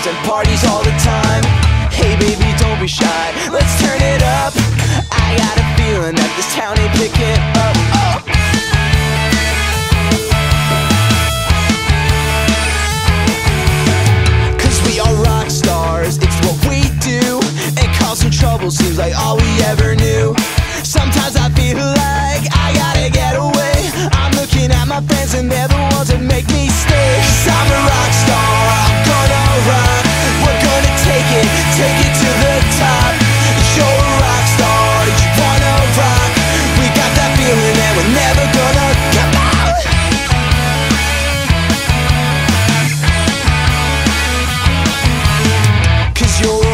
clubs and parties all the time. Hey baby, don't be shy, let's turn it up. I got a feeling that this town ain't picking up. Oh. Cause we are rock stars, it's what we do, and causing trouble seems like all we ever knew. Sometimes I feel like I gotta get away. I'm looking at my friends and they're the ones that make me stay. Cause I'm a rock star, I'm gonna rock. We're gonna take it to the top. You're a rock star, you wanna rock. We got that feeling and we're never gonna come out. Cause you're